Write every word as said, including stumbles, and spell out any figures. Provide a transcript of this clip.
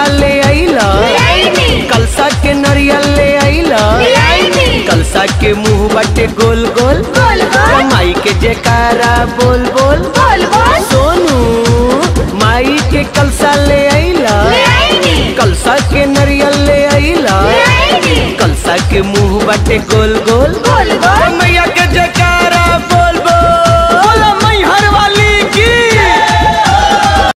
कलसा ले आइला, कलसा के नरियल ले आइला, कलसा के मुंह बाटे गोल गोल, माई के जयकारा बोल बोल, सोनू माई के कलसा ले आइला, कलसा के नरियल ले आइला, कलसा के मुंह बाटे गोल गोल, मैया